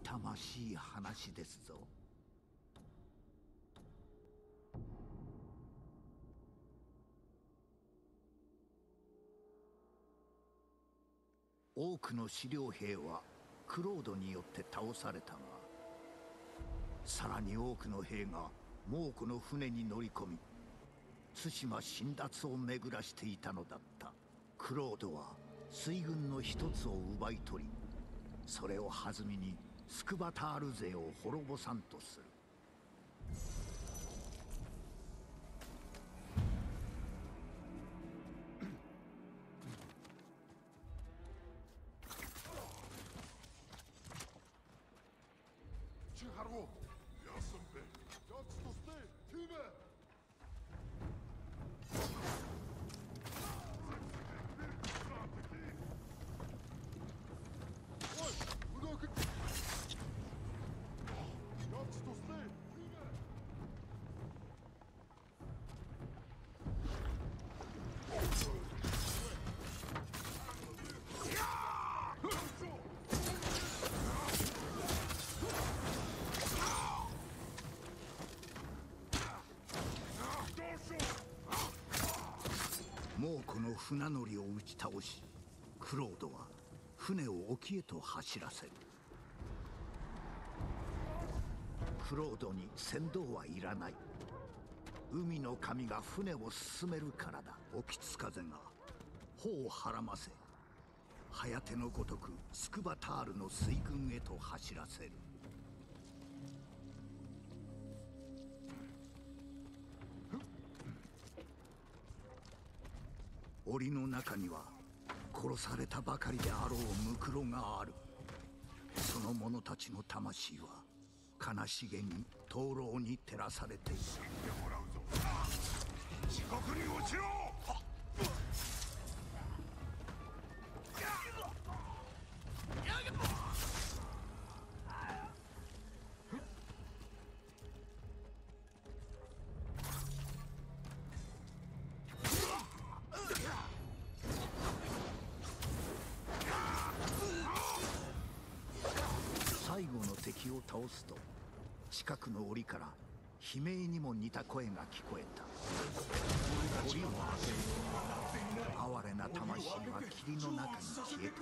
痛ましい話ですぞ。多くの司令兵はクロードによって倒されたが、さらに多くの兵が猛虎の船に乗り込み対馬侵奪を巡らしていたのだった。クロードは水軍の一つを奪い取り、それを弾みにスクバタール勢を滅ぼさんとする。 Cicho, já jsem byl. Jak to jste, týme? Oj, kdo k... Jak to jste, týme? 猛虎の船乗りを打ち倒し、クロードは船を沖へと走らせる。クロードに船頭はいらない。海の神が船を進めるからだ。沖津風が帆をはらませ、颯のごとくスクバタールの水軍へと走らせる。檻の中には殺されたばかりであろうムクロがある。その者たちの魂は悲しげに灯籠に照らされている。 死んでもらうぞ。地獄に落ちろ。 最後の敵を倒すと、近くの檻から悲鳴にも似た声が聞こえた。檻を開けると哀れな魂は霧の中に消えていった。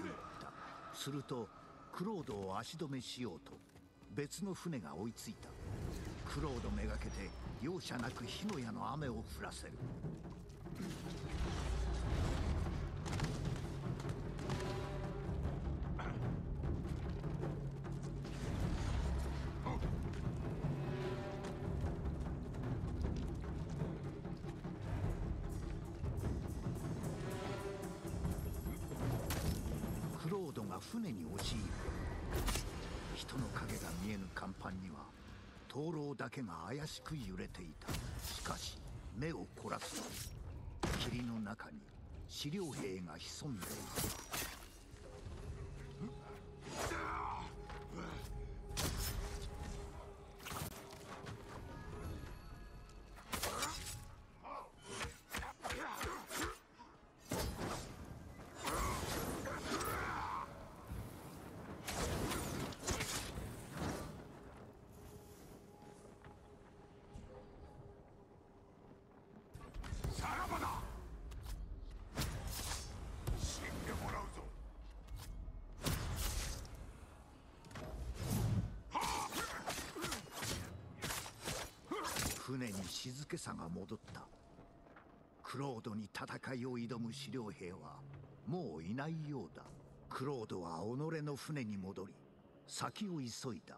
するとクロードを足止めしようと別の船が追いついた。クロードめがけて容赦なく火の矢の雨を降らせる。クロードが船に押し入る。人の影が見えぬ甲板には灯籠だけが怪しく揺れていた。しかし目を凝らすと霧の中に司令兵が潜んでいる。 さらばだ。死んでもらうぞ。 船に静けさが戻った。クロードに戦いを挑む司令兵はもういないようだ。クロードは己の船に戻り先を急いだ。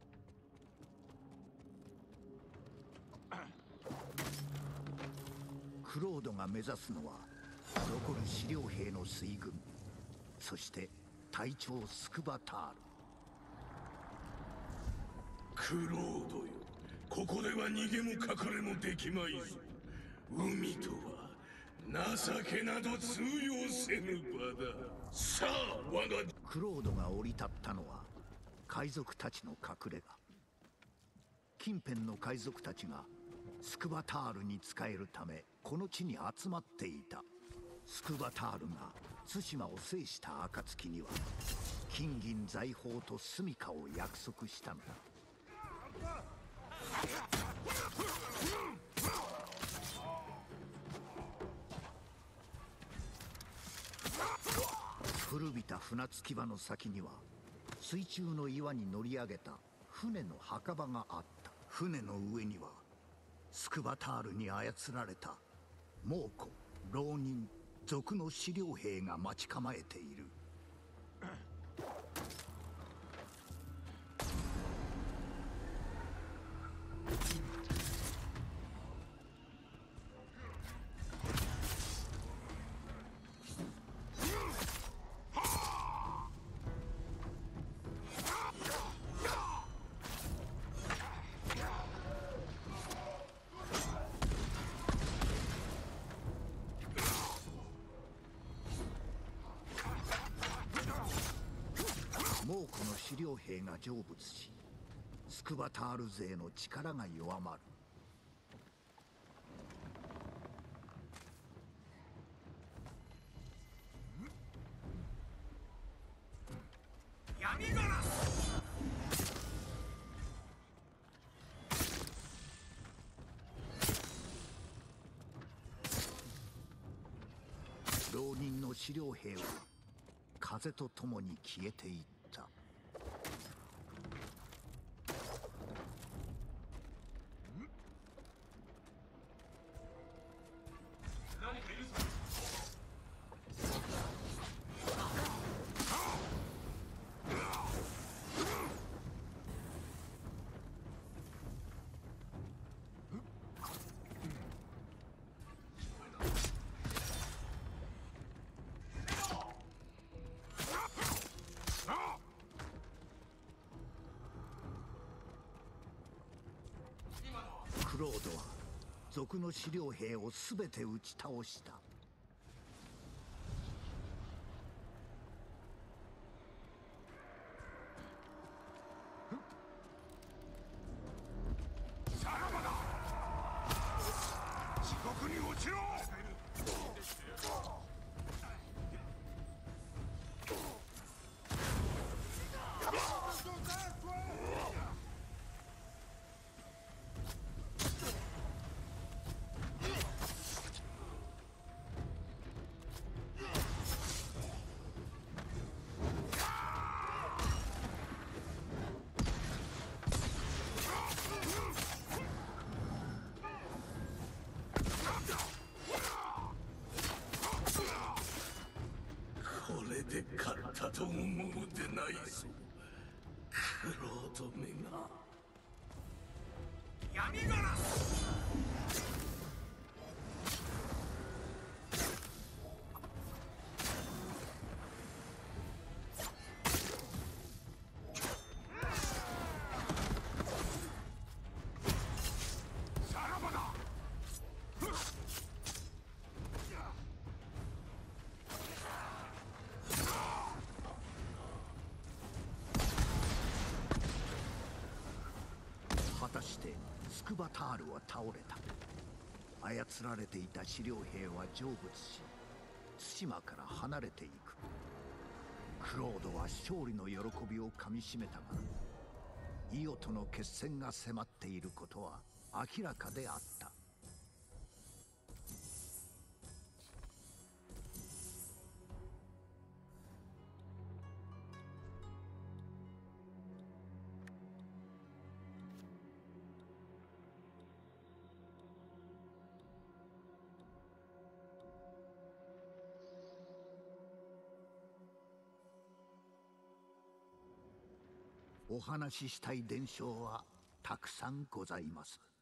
クロードが目指すのは残る司令兵の水軍、そして隊長スクバタール。 クロードよ、ここでは逃げも隠れもできまいぞ。海とは情けなど通用せぬ場だ。さあ我が。 クロードが降り立ったのは海賊たちの隠れ家。近辺の海賊たちがスクバタールに仕えるためこの地に集まっていた。スクバタールが対馬を制した暁には金銀財宝と住処を約束したのだ。古びた船着き場の先には水中の岩に乗り上げた船の墓場があった。船の上にはスクバタールに操られた猛虎、浪人、賊の資料兵が待ち構えている。猛虎の資料兵が成仏し、スクバタール勢の力が弱まる。 闇ガラス。 浪人の資料兵は風と共に消えていった。 何かいるぞ。 クロードは賊の資料兵を全て打ち倒した。 さらばだ。地獄に落ちろ。これで勝ったと思うでないぞ、クロードめが。闇ガラス。さらばだ。 果たしてスクバタールは倒れた。操られていた資料兵は成仏し、対馬から離れていく。クロードは勝利の喜びをかみしめたが、イオとの決戦が迫っていることは明らかであった。お話ししたい伝承はたくさんございます。